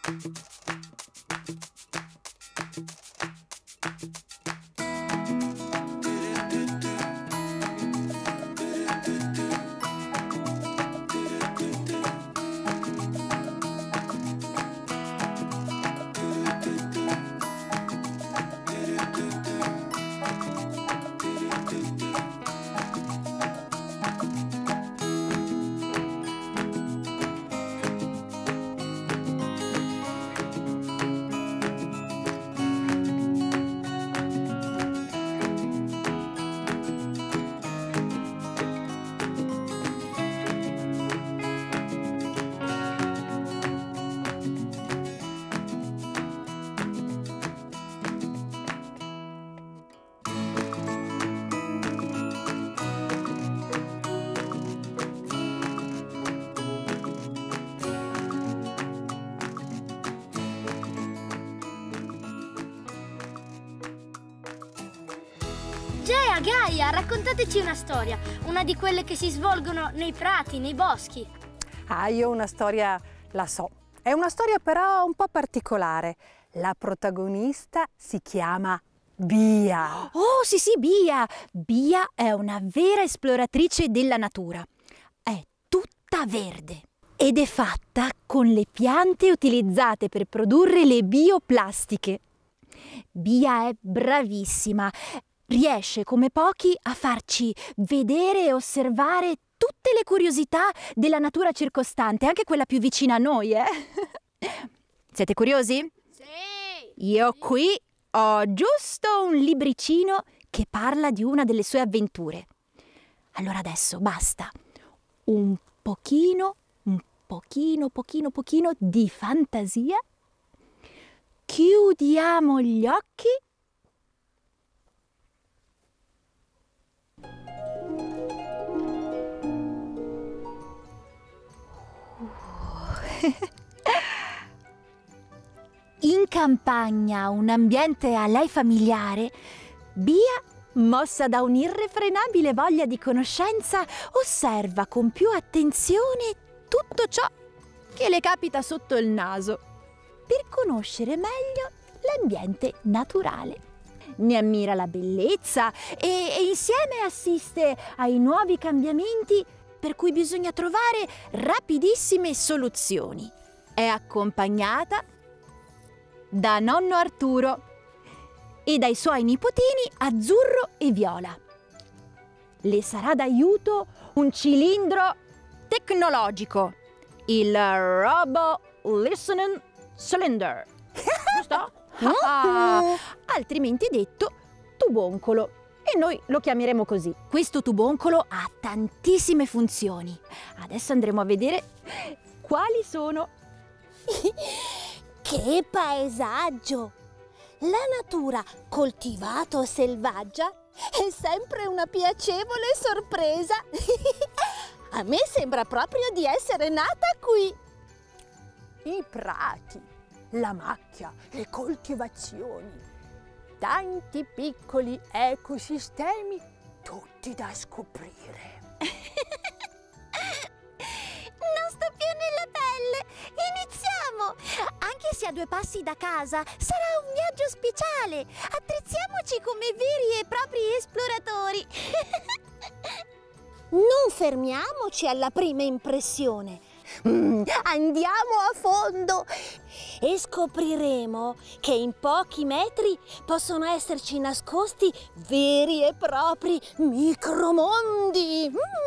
Gea, Gaia, raccontateci una storia, una di quelle che si svolgono nei prati, nei boschi. Ah, io una storia la so. È una storia però un po' particolare. La protagonista si chiama Bia. Oh, sì, sì, Bia! Bia è una vera esploratrice della natura. È tutta verde ed è fatta con le piante utilizzate per produrre le bioplastiche. Bia è bravissima. Riesce come pochi a farci vedere e osservare tutte le curiosità della natura circostante, anche quella più vicina a noi, eh? Siete curiosi? Sì! Io qui ho giusto un libricino che parla di una delle sue avventure. Allora adesso basta un pochino di fantasia. Chiudiamo gli occhi. In campagna, un ambiente a lei familiare, Bia, mossa da un'irrefrenabile voglia di conoscenza, osserva con più attenzione tutto ciò che le capita sotto il naso, per conoscere meglio l'ambiente naturale. Ne ammira la bellezza e insieme assiste ai nuovi cambiamenti per cui bisogna trovare rapidissime soluzioni. È accompagnata da nonno Arturo e dai suoi nipotini Azzurro e Viola. Le sarà d'aiuto un cilindro tecnologico, il Robo Listening Cylinder, giusto? Altrimenti detto tuboncolo, e noi lo chiameremo così. Questo tuboncolo ha tantissime funzioni. Adesso andremo a vedere quali sono. Che paesaggio! La natura, coltivata o selvaggia, è sempre una piacevole sorpresa. A me sembra proprio di essere nata qui. I prati, la macchia, le coltivazioni, tanti piccoli ecosistemi, tutti da scoprire. Non sto più nella pelle. Iniziamo! Anche se a 2 passi da casa, sarà un viaggio speciale. Attrezziamoci come veri e propri esploratori. Non fermiamoci alla prima impressione. Andiamo a fondo e scopriremo che in pochi metri possono esserci nascosti veri e propri micromondi.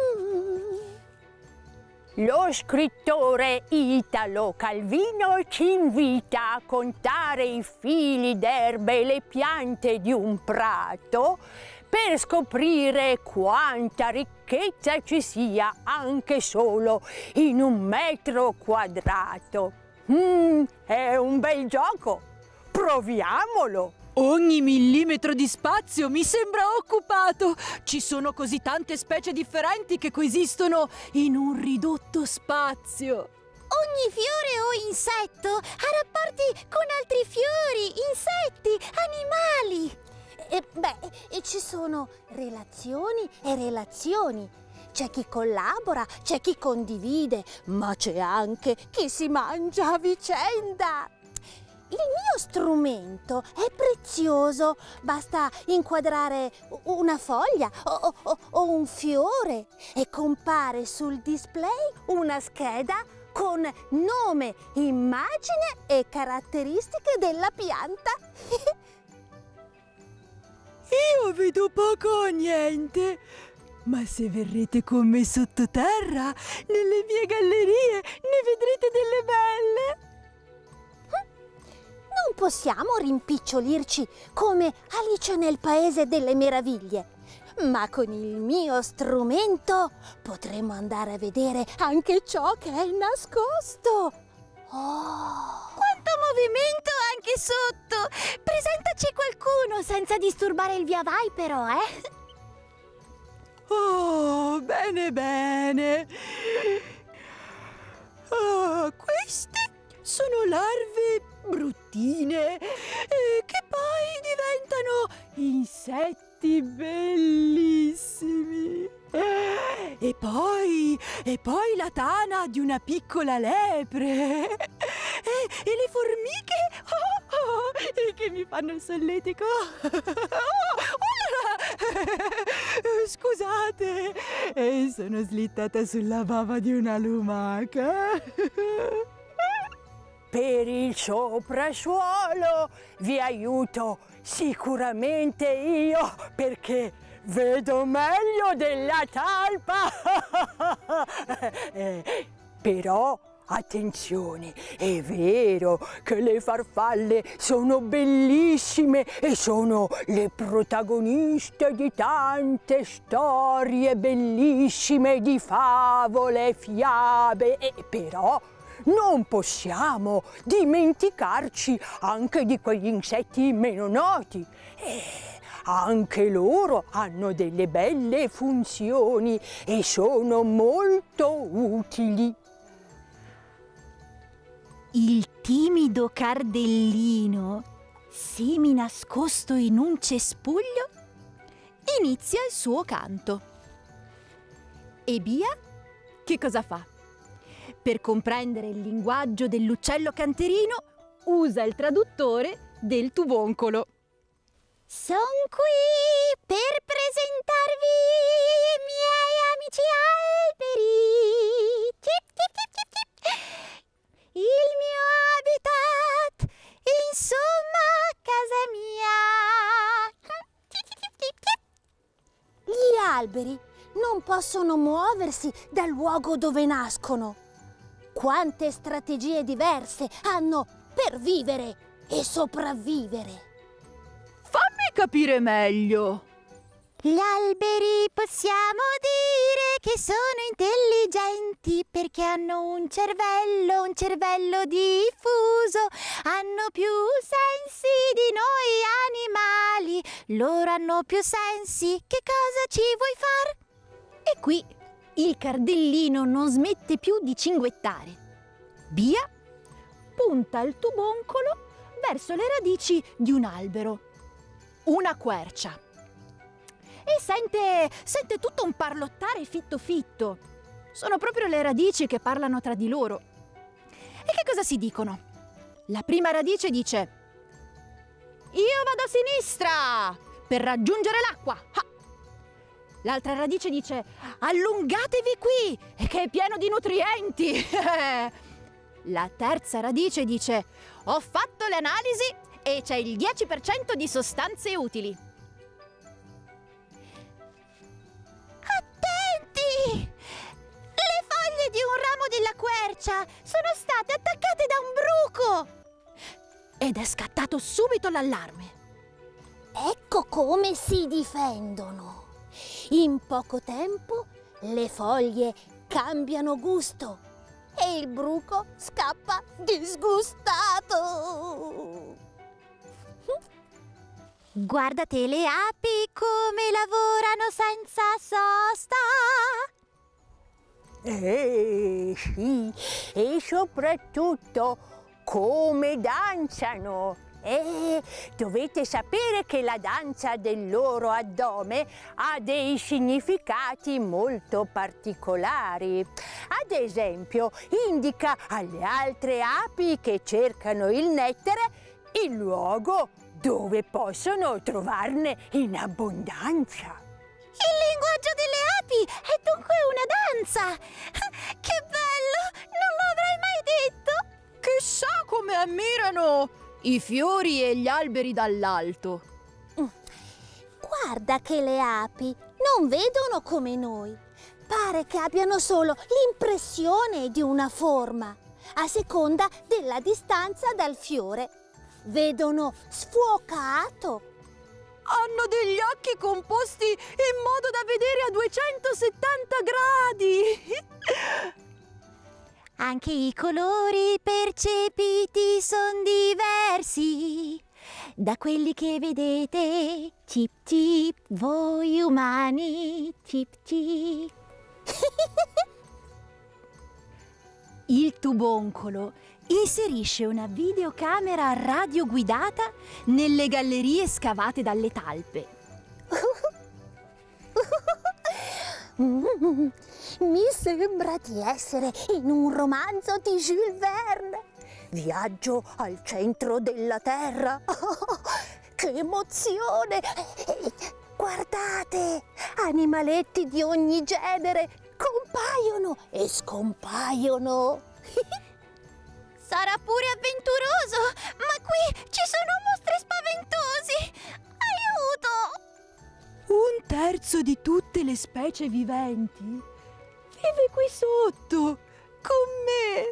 Lo scrittore Italo Calvino ci invita a contare i fili d'erba e le piante di un prato per scoprire quanta ricchezza ci sia anche solo in 1 metro quadrato. È un bel gioco, proviamolo! Ogni millimetro di spazio mi sembra occupato. Ci sono così tante specie differenti che coesistono in un ridotto spazio. Ogni fiore o insetto ha rapporti con altri fiori, insetti, animali. Ci sono relazioni e relazioni. C'è chi collabora, c'è chi condivide, ma c'è anche chi si mangia a vicenda. Il mio strumento è prezioso, basta inquadrare una foglia o un fiore e compare sul display una scheda con nome, immagine e caratteristiche della pianta. Io vedo poco o niente, ma se verrete con me sottoterra, nelle mie gallerie, ne vedrete delle belle. Non possiamo rimpicciolirci come Alice nel Paese delle Meraviglie, ma con il mio strumento potremo andare a vedere anche ciò che è nascosto. Oh! Quanto movimento anche sotto! Presentaci qualcuno senza disturbare il via vai però, Oh, bene, bene. Oh, queste sono larve bruttine che poi diventano insetti bellissimi. E poi la tana di una piccola lepre. E le formiche che mi fanno il solletico. Scusate, sono slittata sulla bava di una lumaca. Per il soprasuolo vi aiuto sicuramente io, perché vedo meglio della talpa. Però attenzione, è vero che le farfalle sono bellissime e sono le protagoniste di tante storie bellissime, di favole, fiabe, però non possiamo dimenticarci anche di quegli insetti meno noti. Anche loro hanno delle belle funzioni e sono molto utili. Il timido cardellino, semi nascosto in un cespuglio, inizia il suo canto. E Bia che cosa fa? Per comprendere il linguaggio dell'uccello canterino, usa il traduttore del tuboncolo. Son qui per presentarvi miei amici alberi. Cip, cip, cip, cip, cip. Il mio habitat, insomma, casa mia. Cip, cip, cip, cip. Gli alberi non possono muoversi dal luogo dove nascono. Quante strategie diverse hanno per vivere e sopravvivere. Fammi capire meglio. Gli alberi possiamo dire che sono intelligenti perché hanno un cervello diffuso. Hanno più sensi di noi animali. Loro hanno più sensi. Che cosa ci vuoi far? E qui il cardellino non smette più di cinguettare. Bia punta il tuboncolo verso le radici di un albero. Una quercia. E sente tutto un parlottare fitto fitto. Sono proprio le radici che parlano tra di loro. E che cosa si dicono? La prima radice dice: io vado a sinistra per raggiungere l'acqua. L'altra radice dice: allungatevi qui, che è pieno di nutrienti. La terza radice dice: ho fatto le analisi e c'è il 10% di sostanze utili. Attenti! Le foglie di un ramo della quercia sono state attaccate da un bruco! Ed è scattato subito l'allarme. Ecco come si difendono. In poco tempo le foglie cambiano gusto e il bruco scappa disgustato. Guardate le api come lavorano senza sosta. Sì, e soprattutto come danzano. E dovete sapere che la danza del loro addome ha dei significati molto particolari. Ad esempio, indica alle altre api che cercano il nettare il luogo dove possono trovarne in abbondanza. Il linguaggio delle api è dunque una danza! Che bello! Non lo avrei mai detto! Chissà come ammirano i fiori e gli alberi dall'alto. Guarda che le api non vedono come noi. Pare che abbiano solo l'impressione di una forma, a seconda della distanza dal fiore. Vedono sfuocato. Hanno degli occhi composti in modo da vedere a 270 gradi. Anche i colori percepiti sono diversi da quelli che vedete. Cip cip, voi umani, cip cip. Il tuboncolo inserisce una videocamera radioguidata nelle gallerie scavate dalle talpe. Mi sembra di essere in un romanzo di Jules Verne. Viaggio al centro della Terra. Che emozione! Guardate, animaletti di ogni genere compaiono e scompaiono. Sarà pure avventuroso, ma qui ci sono mostri spaventosi! Aiuto! Un terzo di tutte le specie viventi vive qui sotto, con me.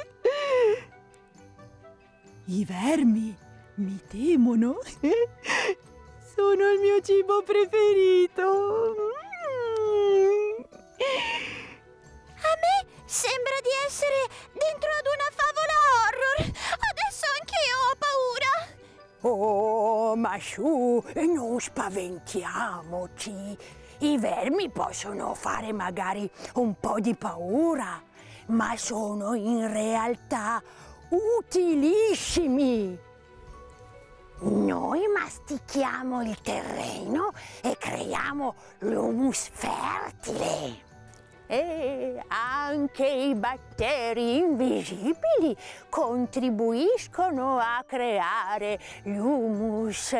I vermi mi temono. Sono il mio cibo preferito. A me sembra di essere dentro ad una favola horror! Adesso anch'io ho paura! Oh, ma su, non spaventiamoci. I vermi possono fare magari un po' di paura, ma sono in realtà utilissimi. Noi mastichiamo il terreno e creiamo l'humus fertile. E anche i batteri invisibili contribuiscono a creare l'humus.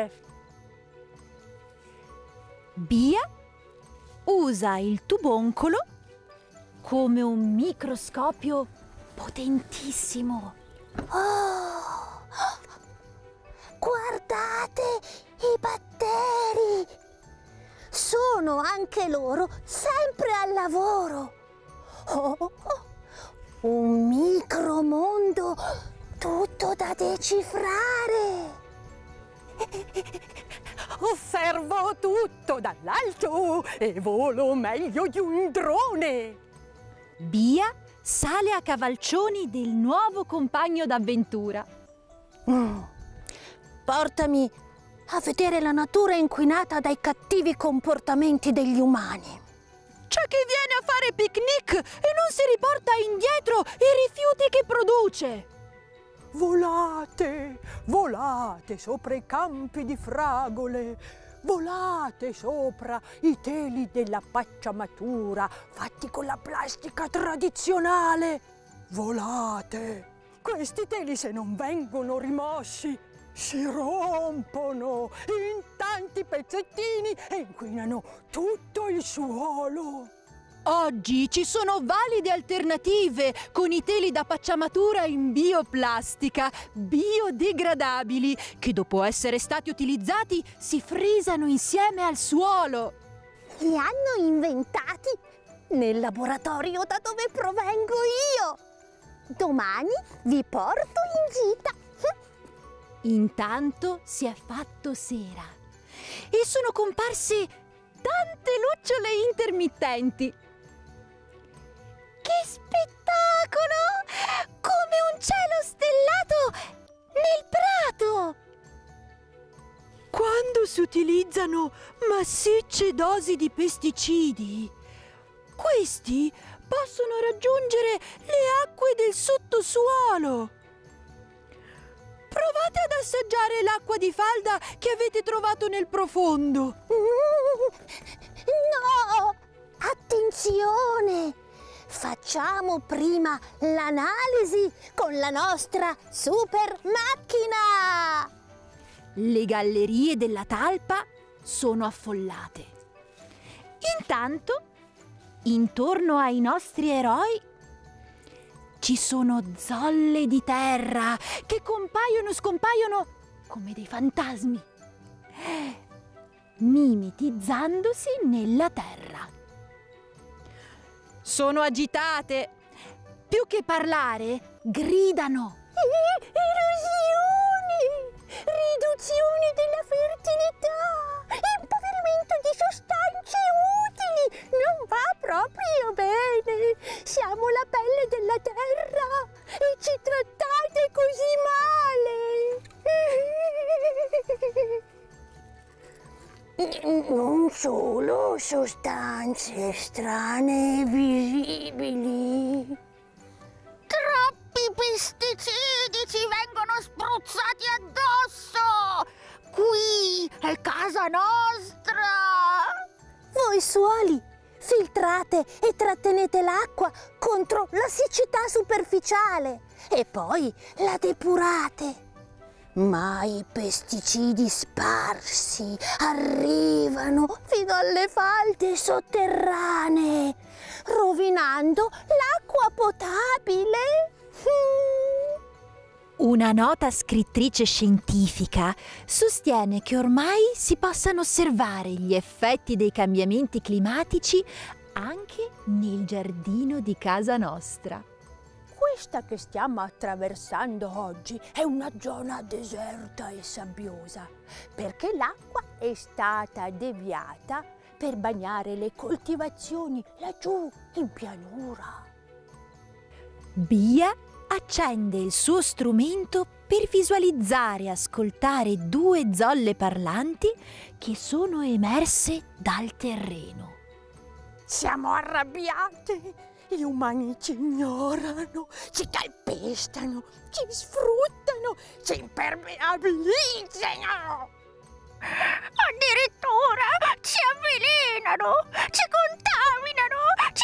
Bia usa il tuboncolo come un microscopio potentissimo. Oh, guardate i batteri! Sono anche loro sempre al lavoro. Oh, un micromondo tutto da decifrare. Osservo tutto dall'alto e volo meglio di un drone. Bia sale a cavalcioni del nuovo compagno d'avventura. Portami a vedere la natura inquinata dai cattivi comportamenti degli umani. C'è chi viene a fare picnic e non si riporta indietro i rifiuti che produce. Volate, volate sopra i campi di fragole, volate sopra i teli della pacciamatura fatti con la plastica tradizionale. Volate! Questi teli, se non vengono rimossi, si rompono in tanti pezzettini e inquinano tutto il suolo. Oggi ci sono valide alternative con i teli da pacciamatura in bioplastica, biodegradabili, che dopo essere stati utilizzati si frisano insieme al suolo. Li hanno inventati nel laboratorio da dove provengo io. Domani vi porto in gita. Intanto si è fatto sera e sono comparse tante lucciole intermittenti. Che spettacolo! Come un cielo stellato nel prato! Quando si utilizzano massicce dosi di pesticidi, questi possono raggiungere le acque del sottosuolo. Provate ad assaggiare l'acqua di falda che avete trovato nel profondo. No! Attenzione! Facciamo prima l'analisi con la nostra super macchina! Le gallerie della talpa sono affollate. Intanto, intorno ai nostri eroi, ci sono zolle di terra che compaiono e scompaiono come dei fantasmi, mimetizzandosi nella terra. Sono agitate. Più che parlare, gridano. Erosioni! Riduzione della fertilità! Impoverimento di sostanze utili! Non va proprio bene! Siamo la pelle della terra e ci trattate così male! Non solo sostanze strane e visibili. Troppi pesticidi ci vengono spruzzati addosso! Qui è casa nostra! Voi suoli, filtrate e trattenete l'acqua contro la siccità superficiale e poi la depurate. Ma i pesticidi sparsi arrivano fino alle falde sotterranee, rovinando l'acqua potabile. Una nota scrittrice scientifica sostiene che ormai si possano osservare gli effetti dei cambiamenti climatici anche nel giardino di casa nostra. Questa che stiamo attraversando oggi è una zona deserta e sabbiosa, perché l'acqua è stata deviata per bagnare le coltivazioni laggiù in pianura. Bia accende il suo strumento per visualizzare e ascoltare due zolle parlanti che sono emerse dal terreno. Siamo arrabbiate! Gli umani ci ignorano, ci calpestano, ci sfruttano, ci impermeabilizzano! Addirittura ci avvelenano, ci contaminano, ci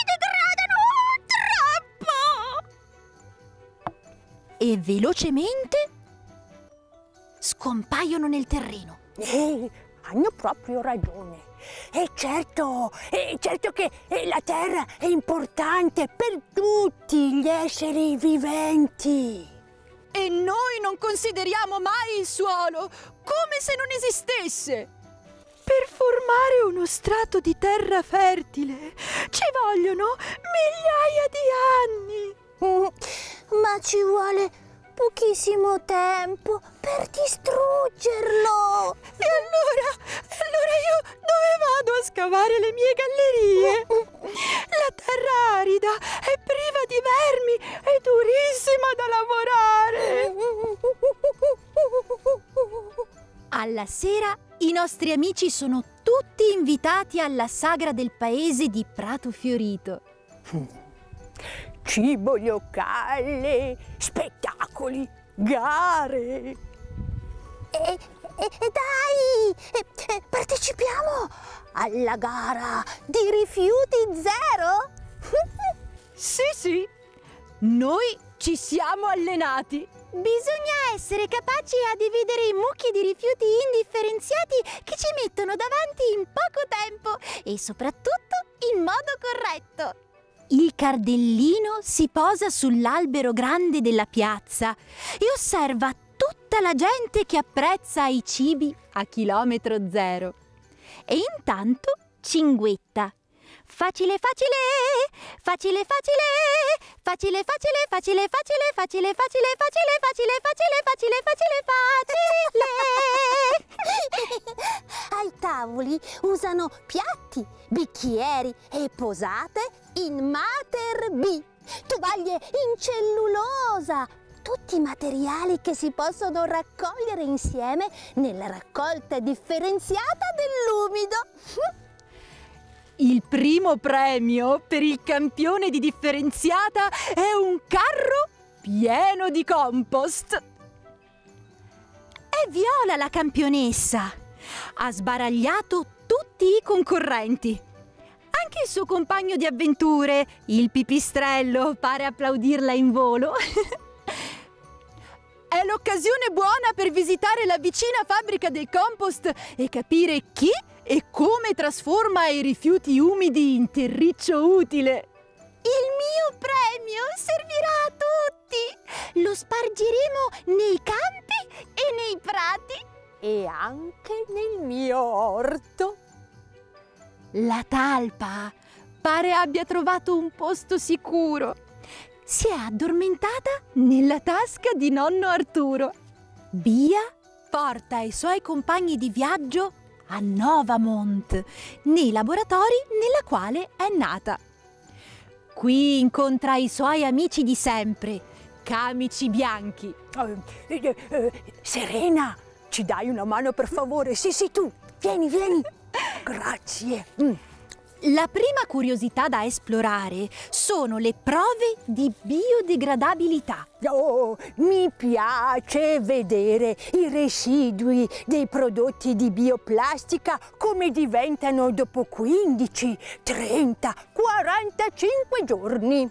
degradano troppo! E velocemente scompaiono nel terreno. Hanno proprio ragione. È certo che la terra è importante per tutti gli esseri viventi. E noi non consideriamo mai il suolo come se non esistesse. Per formare uno strato di terra fertile ci vogliono migliaia di anni. Ma ci vuole pochissimo tempo per distruggerlo. E allora io dove vado a scavare le mie gallerie? La terra arida è priva di vermi, è durissima da lavorare. Alla sera i nostri amici sono tutti invitati alla sagra del paese di Prato Fiorito. Cibo locale, spettacoli, gare. E dai, partecipiamo alla gara di rifiuti zero? Sì, noi ci siamo allenati. Bisogna essere capaci a dividere i mucchi di rifiuti indifferenziati che ci mettono davanti in poco tempo e soprattutto in modo corretto. Il cardellino si posa sull'albero grande della piazza e osserva tutta la gente che apprezza i cibi a chilometro zero. E intanto cinguetta. Facile, facile, facile, facile, facile, facile, facile, facile, facile, facile, facile, facile, facile, facile, facile. Ai tavoli usano piatti, bicchieri e posate in Mater B, tovaglie in cellulosa, tutti materiali che si possono raccogliere insieme nella raccolta differenziata dell'umido. Il primo premio per il campione di differenziata è un carro pieno di compost. È Viola la campionessa. Ha sbaragliato tutti i concorrenti. Anche il suo compagno di avventure, il pipistrello, pare applaudirla in volo. È l'occasione buona per visitare la vicina fabbrica del compost e capire chi e come trasforma i rifiuti umidi in terriccio utile. Il mio premio servirà a tutti. Lo spargeremo nei campi e nei prati. E anche nel mio orto. La talpa pare abbia trovato un posto sicuro. Si è addormentata nella tasca di nonno Arturo. Bia porta i suoi compagni di viaggio a Novamont, nei laboratori nella quale è nata. Qui incontra i suoi amici di sempre, camici bianchi. Serena, ci dai una mano per favore? Sì, tu. Vieni. Grazie. La prima curiosità da esplorare sono le prove di biodegradabilità. Oh, mi piace vedere i residui dei prodotti di bioplastica come diventano dopo 15, 30, 45 giorni.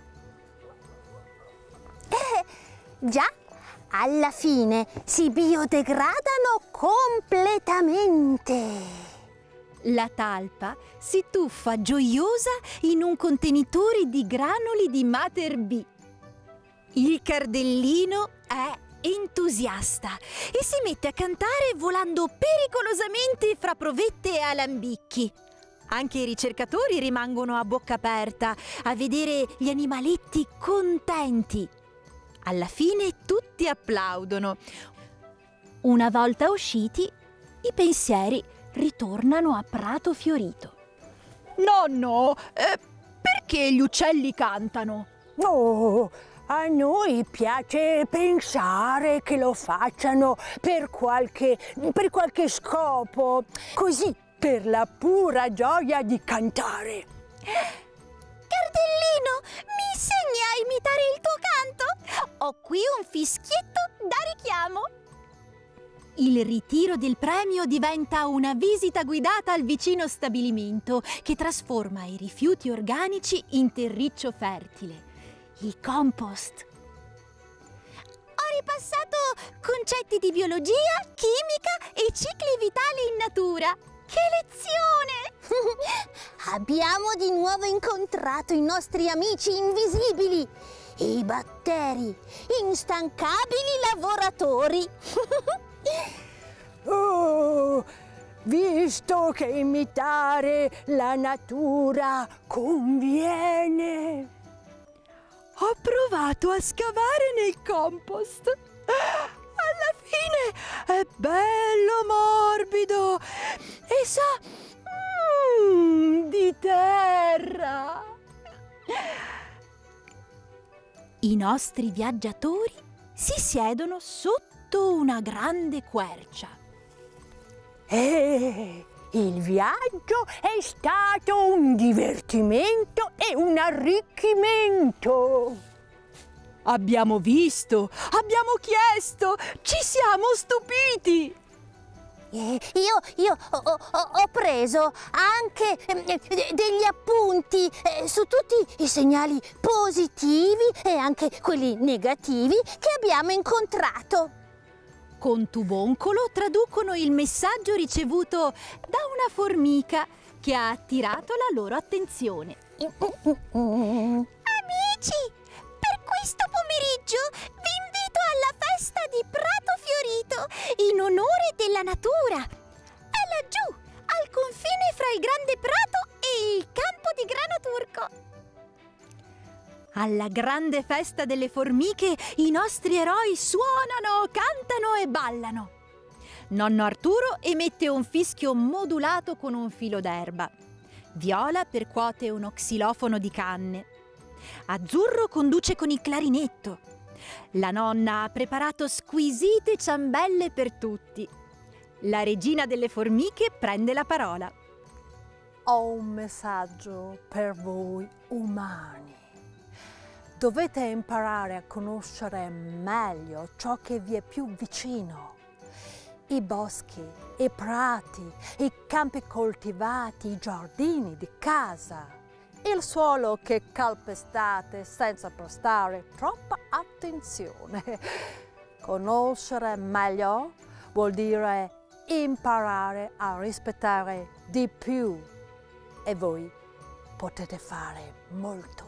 Già, alla fine si biodegradano completamente. La talpa si tuffa gioiosa in un contenitore di granuli di Mater B. Il cardellino è entusiasta e si mette a cantare volando pericolosamente fra provette e alambicchi. Anche i ricercatori rimangono a bocca aperta a vedere gli animaletti contenti. Alla fine tutti applaudono. Una volta usciti, i pensieri ritornano a Prato Fiorito. Nonno, perché gli uccelli cantano? Oh, a noi piace pensare che lo facciano per qualche scopo, così per la pura gioia di cantare. Cardellino, mi insegni a imitare il tuo canto? Ho qui un fischietto da richiamo. Il ritiro del premio diventa una visita guidata al vicino stabilimento che trasforma i rifiuti organici in terriccio fertile, il compost. Ho ripassato concetti di biologia, chimica e cicli vitali in natura. Che lezione! Abbiamo di nuovo incontrato i nostri amici invisibili, i batteri, instancabili lavoratori. Oh, visto che imitare la natura conviene. Ho provato a scavare nel compost. Alla fine è bello morbido e sa di terra. I nostri viaggiatori si siedono sotto una grande quercia. Il viaggio è stato un divertimento e un arricchimento. Abbiamo visto, abbiamo chiesto, ci siamo stupiti. Io ho preso anche degli appunti su tutti i segnali positivi e anche quelli negativi che abbiamo incontrato. Con tuboncolo traducono il messaggio ricevuto da una formica che ha attirato la loro attenzione. Amici, per questo pomeriggio vi invito alla festa di Prato Fiorito in onore della natura. È laggiù, al confine fra il Grande Prato e il campo di grano turco. Alla grande festa delle formiche i nostri eroi suonano, cantano e ballano. Nonno Arturo emette un fischio modulato con un filo d'erba. Viola percuote uno xilofono di canne. Azzurro conduce con il clarinetto. La nonna ha preparato squisite ciambelle per tutti. La regina delle formiche prende la parola. Ho un messaggio per voi umani. Dovete imparare a conoscere meglio ciò che vi è più vicino. I boschi, i prati, i campi coltivati, i giardini di casa. Il suolo che calpestate senza prestare troppa attenzione. Conoscere meglio vuol dire imparare a rispettare di più e voi potete fare molto.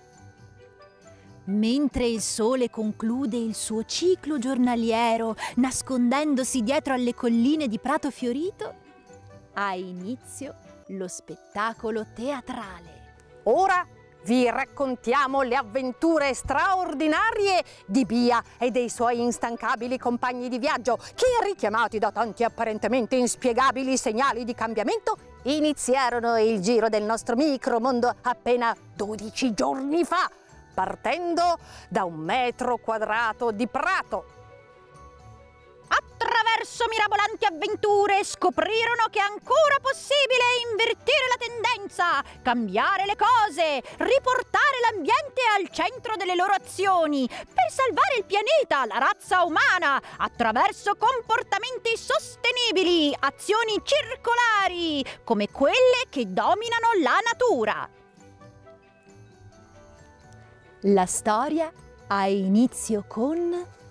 Mentre il sole conclude il suo ciclo giornaliero, nascondendosi dietro alle colline di prato fiorito, ha inizio lo spettacolo teatrale. Ora vi raccontiamo le avventure straordinarie di Bia e dei suoi instancabili compagni di viaggio che, richiamati da tanti apparentemente inspiegabili segnali di cambiamento, iniziarono il giro del nostro micromondo appena 12 giorni fa, partendo da 1 metro quadrato di prato. Attraverso mirabolanti avventure scoprirono che è ancora possibile invertire la tendenza, cambiare le cose, riportare l'ambiente al centro delle loro azioni per salvare il pianeta, la razza umana, attraverso comportamenti sostenibili, azioni circolari, come quelle che dominano la natura. La storia ha inizio con